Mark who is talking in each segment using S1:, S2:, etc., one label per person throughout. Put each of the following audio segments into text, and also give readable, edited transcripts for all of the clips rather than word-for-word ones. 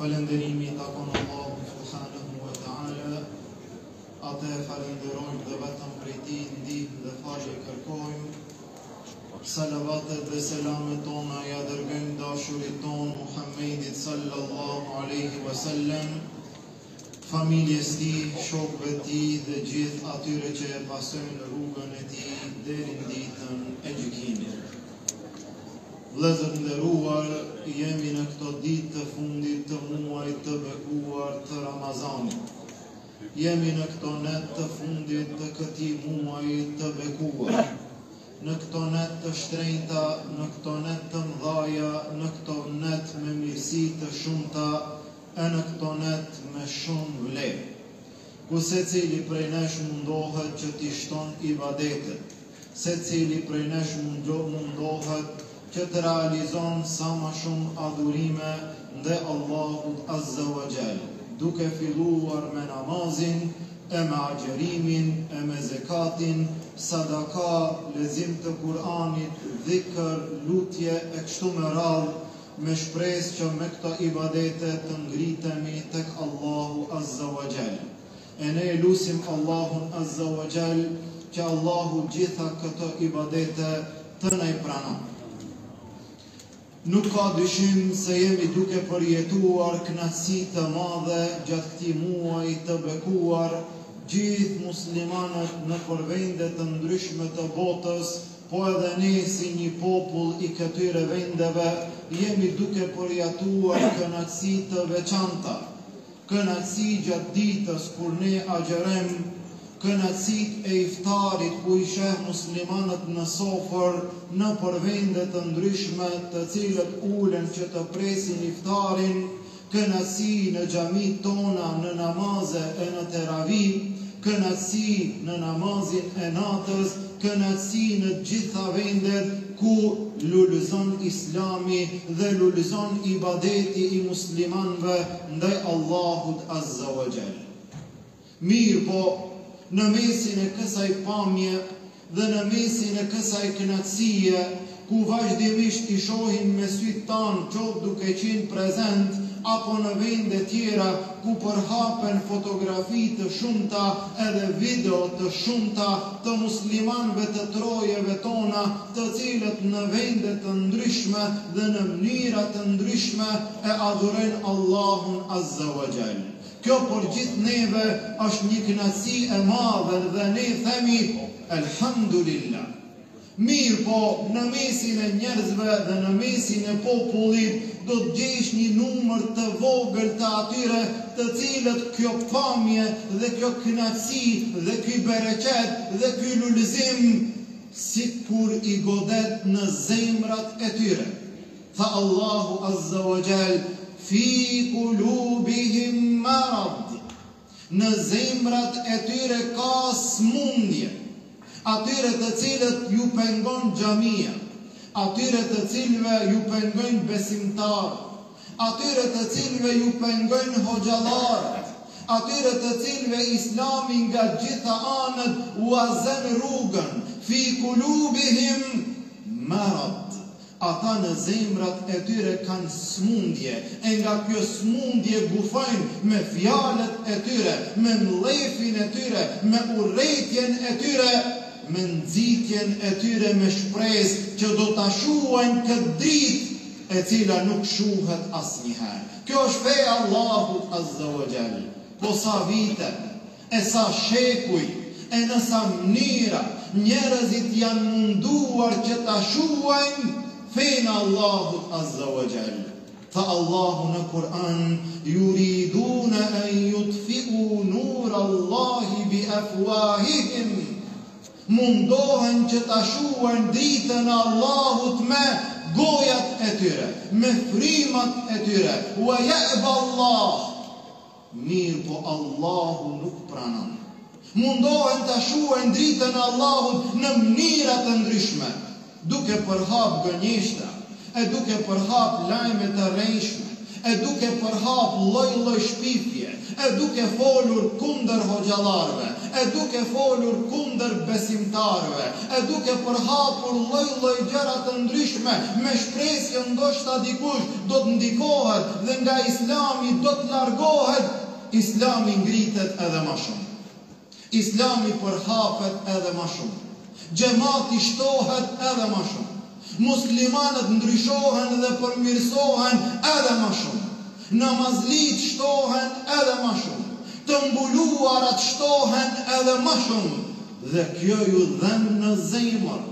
S1: Falënderimi takon Allahut subhanahu wa ta'ala. Atë e falenderojmë dhe vetëm prej tij ndihmë dhe falje kërkojmë. Salavatet dhe selamet tona ja dërgojmë dashurit ton Muhammedit sallallahu alaihi wasallam, familjes tij, shokëve tij dhe gjithë atyre që e pasojnë rrugën e tij deri në ditën e gjykimit. Vëllezër nderuar, jemi në këto ditë të fundit të muajit të bekuar të Ramazanit. Jemi në këto net të fundit të këtij muaji të bekuar. Në këto net të shtrenjta, në këto net të mëdhaja, në këto net me mirësi të shumta, e në këto net me shumë vlerë. Ku secili prej nesh mundohet që t'i shton ibadetet, secili prej nesh mundohet që të realizon sa ma shumë adhurime ndaj Allahut Azza wa Jall, duke filluar me namazin, e me agjerimin, e me zekatin, sadaka, lezim të Kur'anit, dhikr, lutje e kështu me radhë, me shpresë që me këto ibadete të ngritemi tek Allahu Azza wa Jall. E ne lusim Allahun Azza wa Jall që Allahu gjitha këto ibadete të na i pranon. Nuk ka dyshim se jemi duke përjetuar kënaqësi të madhe gjatë këtij muaji të bekuar, gjithë muslimanët në vende të ndryshme të botës, po edhe ne si një popull i këtyre vendeve jemi duke përjetuar kënaqësi të veçanta, kënaqësi gjatë ditës kur ne agjerojmë, kënaqësit e iftarit ku i sheh muslimanët në sofër në përvende të ndryshme të cilët ulen që të presin iftarin, kënaqësi në xhamit tona në namaze e në teravih, kënaqësi në namazin e natës, kënaqësi në gjitha vendet ku lulëzon Islami dhe lulëzon ibadeti i muslimanëve ndaj Allahut Azza wa Jall. Mirë po, në mesin e kësaj pamje dhe në mesin e kësaj kënaqësie, ku vazhdimisht i shohim me sytë tanë qoftë duke qenë prezent, apo në vende tjera ku përhapen fotografi të shumta edhe video të shumta të muslimanëve të trojeve tona, të cilët në vende të ndryshme dhe në mënyra të ndryshme e adhurojnë Allahun Azza wa Jall. Kjo për gjithë neve është një kënaqësi e madhe dhe ne themi Elhamdulillah. Mirë po, në mesin e njerëzve dhe në mesin e popullit do të gjesh një numër të vogël të atyre të cilët kjo pamje dhe kjo kënaqësi dhe ky bereqet dhe ky lulëzim sikur i godet në zemrat e tyre. Tha Allahu Azza wa Jall, fi kulubihim marad, në zemrat e tyre ka smundje, atyre të cilët ju pengon xhamia, atyre të cilëve ju pengojnë besimtarë, atyre të cilëve ju pengojnë hoxhallarët, atyre të cilëve Islami nga gjitha anët u azën rrugën, fi kulubihim marad. Ata në zemrat e tyre kanë smundje, e nga kjo smundje bufojnë me fjalët e tyre, me mlefin e tyre, me urrëtitjen e tyre, me nxitjen e tyre me shpresë që do ta shuajnë këtë dritë e cila nuk shuhet asnjëherë. Kjo është feja Allahut Azza wa Jall. Po sa vite, e sa shekuj, e në sa mënyra njerëzit janë munduar që ta shuajnë fejnë Allahut Azza wa Jall. Tha Allahu në Kur'an, yuriduna an yutfi'u nur Allahi bi afwahihim, mundohen që ta shuajnë dritën e Allahut me gojat e tyre, me frimat e tyre, wa ya'ba Allah. Mirë po Allahu nuk pranon. Mundohen ta shuajnë dritën e Allahut në mënyra të ndryshme, duke përhap gënjeshtra, e duke përhap lajme të rrejshme, e duke përhap lloj shpifje, e duke folur kundër hoxhallarëve, e duke folur kundër besimtarëve, e duke përhapur lloj gjëra të ndryshme me shpresë ndoshta dikush do të ndikohet dhe nga Islami do të largohet, Islami ngritet edhe më shumë. Islami përhapet edhe më shumë. Xhamati shtohet edhe më shumë. Muslimanët ndryshohen dhe përmirësohen edhe më shumë. Namazlit shtohen edhe më shumë. Të mbuluarat shtohen edhe më shumë. Dhe kjo ju dhen në zemër.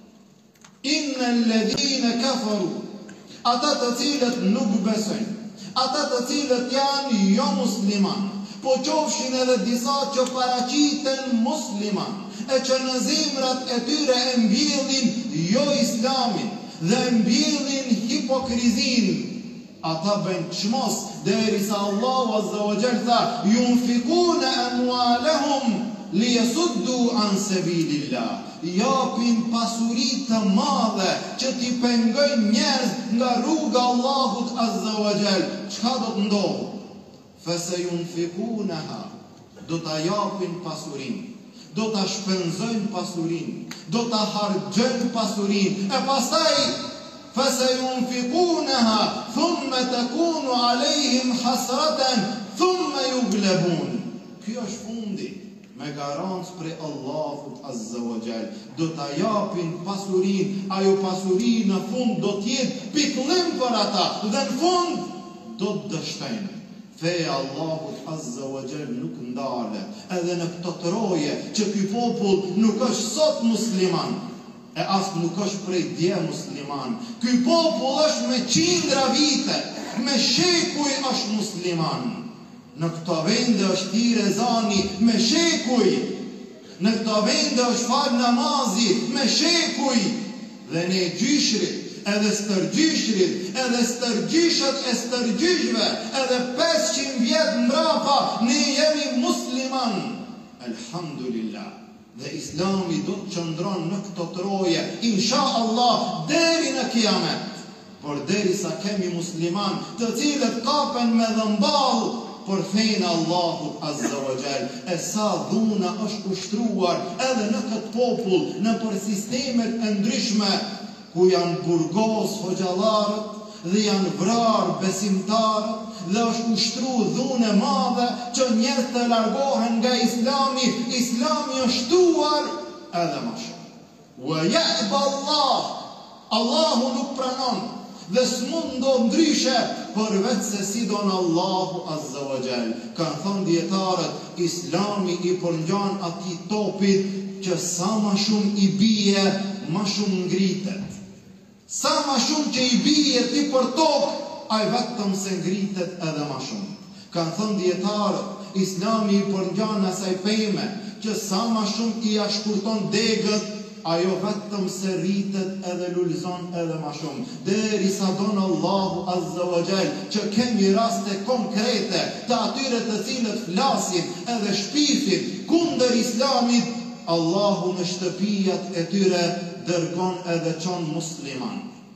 S1: Innal ladhina kafaru, ata të cilët nuk besojnë, ata të cilët janë jo musliman, po qofshin edhe disa që paraqiten musliman, e që në zemrat e tyre e mbjellin jo islamin dhe e mbjellin hipokrizin, ata bëjnë çmos derisa Allahu azza wa jalla tha yunfikuna amwalahum liyasuddu an sabilillah, japin pasuri të madhe që t'i pengojnë njerëz nga rruga e Allahut azza wa jalla. Çka do të ndodhë? Fasayunfikunaha, do ta japin pasurinë, do ta shpenzojnë pasurinë, do ta harxojnë pasurinë, e pastaj fasayunfikunaha thumma takunu alejhim hasratan thumma yughlabun. Ky është fundi, me garancë prej Allahut azza wa jall. Do ta japin pasurinë, ajo pasuri në fund do të jetë pikëllim për ata dhe në fund do të dështojnë. Feja Allahut azza wa jall nuk ndalet, edhe në këto troje që ky popull nuk është sot musliman, e as nuk është prej dje musliman. Ky popull është me qindra vite, me shekuj është musliman. Në këto vende është thirrë ezani me shekuj, në këto vende është fal namazi me shekuj, dhe ne gjyshrit, edhe stërgjyshrit, edhe stërgjyshat e stërgjyshve, edhe 500 vjet mbrapa, ne jemi musliman. Elhamdulillah. Dhe Islami do të qëndron në këto troje, insha Allah, deri në kiamet. Por derisa kemi musliman të cilët kapen me dhëmball për fenë Allahut azza wa jall, e sa dhuna është ushtruar edhe në këtë popull, në për sistemet e ndryshme, ku janë burgos hoxhallarët dhe janë vrar besimtarët, dhe është ushtru dhunë madhe që njerëz të largohen nga Islami. Islami është shtuar edhe më shumë. Wa ya'ba Allah, Allahu nuk pranon dhe s'mund do ndryshe përveç se si don Allahu azza wa jall. Kanë thënë dietarët, Islami i përngjan atij topit që sa më shumë i bie, më shumë ngritet. Sa më shumë që i bie ti për tokë, ai vetëm se ngritet edhe më shumë. Kanë thënë dietarët, Islami i përngjan asaj peme që sa më shumë i shkurton degët, ajo vetëm se rritet edhe lulëzon edhe më shumë. Derisa don Allahu azza wa jall që kemi raste konkrete të atyre të cilët flasin edhe shpifin kundër Islamit, Allahu në shtëpijat e tyre dërgon edhe çon musliman.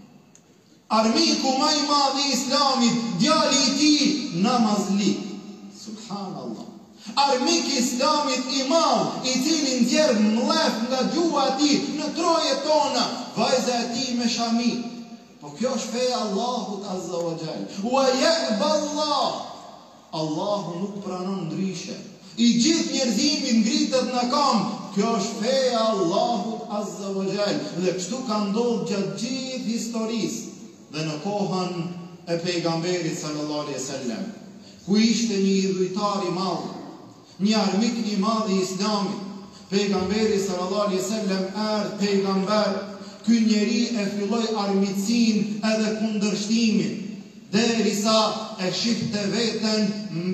S1: Armiku më i madh i Islamit, djali i tij namazlik. Subhanallah. Armik i Islamit i madh, i cili nxjerr mllef nga gjuha e tij në trojet tona, vajza e tij me shami. Po kjo është feja Allahut azza wa jall. Wa ya'ba Allah. Allahu nuk pranon ndryshe. I gjithë njerëzimi ngritet në kam. Kjo është feja Allahut azza wa jall. Dhe kështu ka ndodhur gjatë gjithë historisë dhe në kohën e pejgamberit sallallahu alaihi wasallam, ku ishte një idhujtar i madh, një armik i madh i Islamit. Pejgamberi sallallahu alaihi wasallam erdhi pejgamber, ky njeri e filloi armiqsinë edhe kundërshtimin, derisa e shihte veten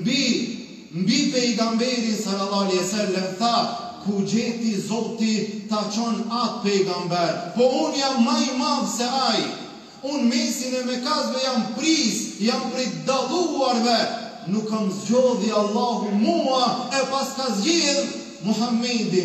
S1: mbi pejgamberin sallallahu alaihi wasallam, tha: ku gjeti Zoti ta çon atë pejgamber, po unë jam më i madh se ai. Unë mesin e Mekazve jam prit dalluarve, nuk kam zgjodhi Allahu mua e pas ka zgjedh Muhammedin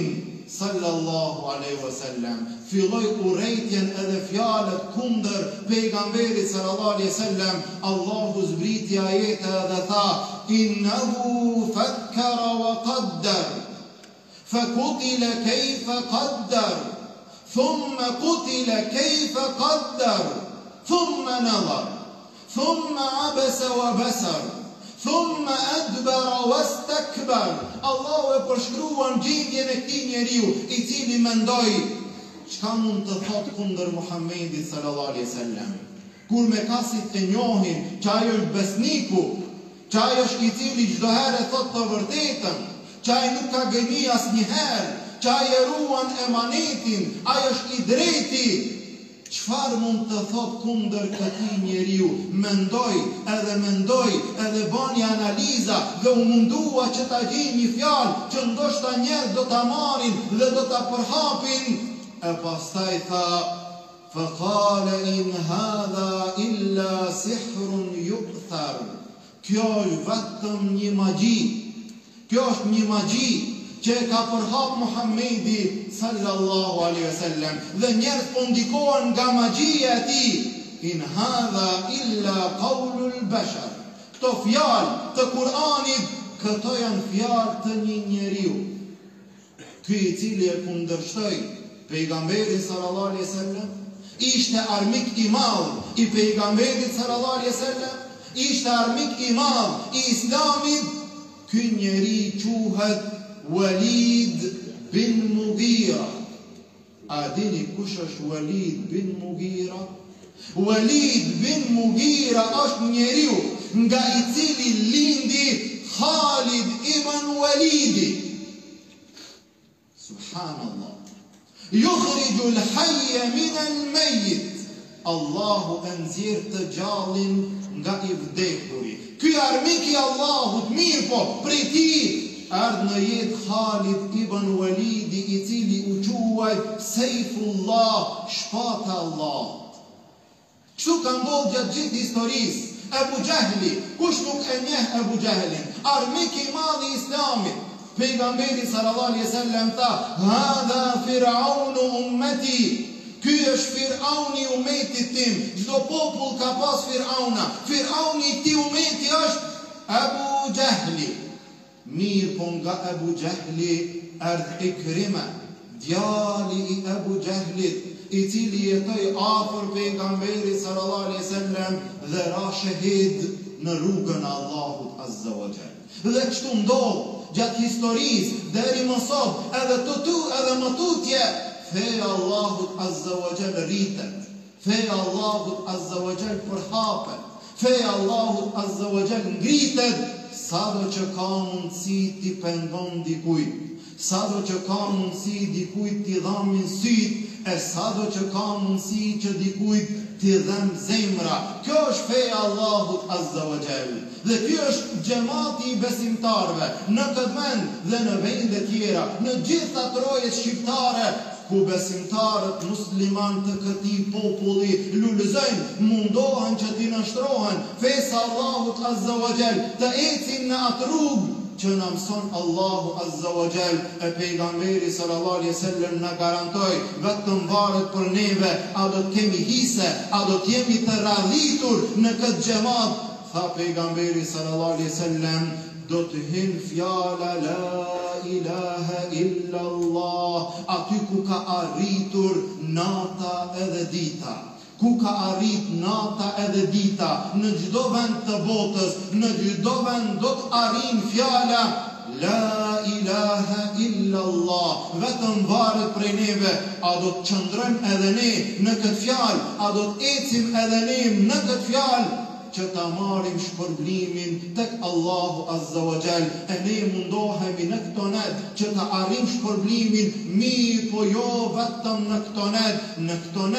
S1: sallallahu alaihi wasallam filloi urrejtjen edhe fjalët kundër pejgamberit sallallahu alaihi wasallam, Allahu zbriti ajete dhe tha: innahu fakkara wa qaddar fakutila kayfa qaddar thumma qutila kayfa qaddar thumma nadhar thumma abasa wa basar thumma adbara wastakbar. Allahu e përshkruan gjendjen e këtij njeriu i cili mendoi çka mund të thotë kundër Muhamedit sallallahu alaihi wasallam. Kur mekasit e njohin që ajo është besniku, që ajo është i cili çdo herë thotë të vërtetën, që ai nuk ka gënjë asnjëherë, që ai e ruan emanetin, ai është i drejti. Çfarë mund të thot kundër këtij njeriu? Mendoj edhe bani analiza dhe u mundua që ta gjej një fjalë që ndoshta njerëz do ta marrin dhe do ta përhapin. E pastaj tha: faqala in hadha illa sihrun yu'thar. Kjo është vetëm një magji. Kjo është një magji që ka përhap Muhamedi sallallahu alaihi wasallam dhe njerëz po ndikohen nga magjia e tij. In hadha illa qaulul bashar. Këto fjalë të Kur'anit, këto janë fjalë të një njeriu. Ky i cili e kundërshtoi pejgamberin sallallahu alaihi wasallam, ishte armik i madh i pejgamberit sallallahu alaihi wasallam, ishte armik i madh i Islamit. Ky njeri quhet Walid bin Mughira. A dini kush është Walid bin Mughira? Walid bin Mughira është njeriu nga i cili lindi Khalid ibn Walidi. Subhanallah. Yukhriju al-hayya min al-mayyit. Allahu e nxjerr të gjallin nga i vdekuri. Ky armik i Allahut, mirë po, prej tij ardh në jetë Khalid ibn Walidi, i cili u quaj Sejfullah, shpata Allah. Kështu ka ndodhur gjatë gjithë historisë. Ebu Gjehli, kush nuk e njeh Ebu Gjehlin, armik i madh i Islamit. Pejgamberi sallallahu alaihi wasallam tha: hadha fir'aunu ummati. Ky është Fir'auni i umetit tim. Çdo popull ka pas Fir'auna. Fir'auni i këtij umeti është Ebu Gjehli. Mirë po nga Ebu Gjehli erdh Ikrima, djali i Ebu Gjehlit, i cili jetoi afër pejgamberit sallallahu alaihi wasallam dhe ra shahid në rrugën e Allahut azza wa jall. Dhe kështu ndodh gjatë historisë deri më sot, edhe më tutje, feja Allahut azza wa jall rritet, feja Allahut azza wa jall përhapet, feja Allahut azza wa jall ngritet, sado që ka mundësi t'i pengon dikujt, sado që ka mundësi dikujt t'i dhamin syt, e sado që ka mundësi që dikujt t'i dhem zemra. Kjo është feja Allahut azza wa jall. Dhe kjo është xhamati i besimtarëve në këtë vend dhe në vende tjera, në gjitha trojet shqiptare, ku besimtarët musliman të këtij populli lulëzojnë, mundohen që t'i nështrohen fesa Allahut azza wa jall, të ecin në atë rrugë që na mëson Allahu azza wa jall. E pejgamberi sallallahu alaihi wasallam na garantoi, vetëm varet për neve, a do të kemi hise, a do të jemi të radhitur në këtë xhamat. Tha pejgamberi sallallahu alaihi wasallam: do të hin fjala la ilaha illa Allah aty ku ka arritur nata edhe dita. Ku ka arrit nata edhe dita, në çdo vend të botës, në çdo vend do të arrin fjala la ilaha illa Allah. Vetëm varet prej neve, a do të qëndrojmë edhe ne në këtë fjalë, a do të ecim edhe ne në këtë fjalë, që ta marrim shpërblimin tek Allahu azza wa jall. E ne mundohemi në këto net që ta arrim shpërblimin, mirë po jo vetëm në këto net, në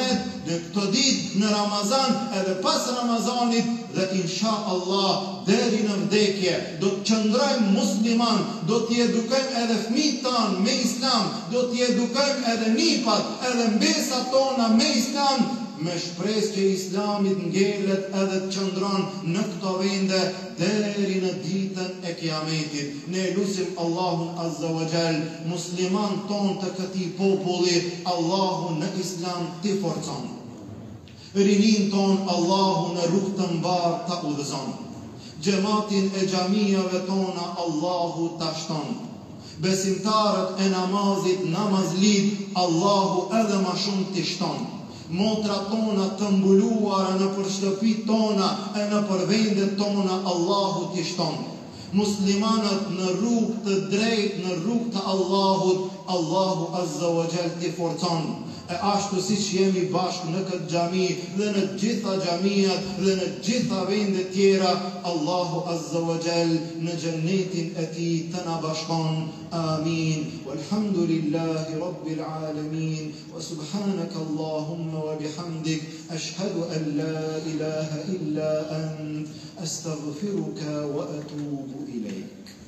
S1: këto ditë, në Ramazan, edhe pas Ramazanit, dhe insha Allah deri në vdekje do të qëndrojmë musliman, do t'i edukojmë edhe fëmijët tanë me Islam, do t'i edukojmë edhe nipat, edhe mbesat tona me Islam, me shpresë që Islami të ngelet edhe të qëndron në këto vende deri në ditën e Kiametit. Ne lutim Allahun Azza wa Jall, musliman ton të këtij populli, Allahu në Islam t'i forcon. Rinin ton Allahu në rrugë të mbar ta udhëzon. Gjematin e xhamiave tona Allahu ta shton. Besimtarët e namazit namazlit Allahu edhe ma shumë t'i shton. Motrat tona të mbuluara në për shtëpit tona e në për vendet tona Allahu t'i shton. Muslimanët në rrugë të drejt, në rrugë të Allahut, Allahu Azza wa Jall t'i forcon. E ashtu si që jemi bashkë në këtë xhami dhe në gjitha xhamiat dhe në gjitha vendet tjera, Allahu Azza wa Jall në xhennetin e tij të na bashkon. Amin. Walhamdulillahi Rabbil alamin. Wa subhanaka Allahumma wa bihamdik ashhadu an la ilaha illa ant astaghfiruka wa atubu ilayk.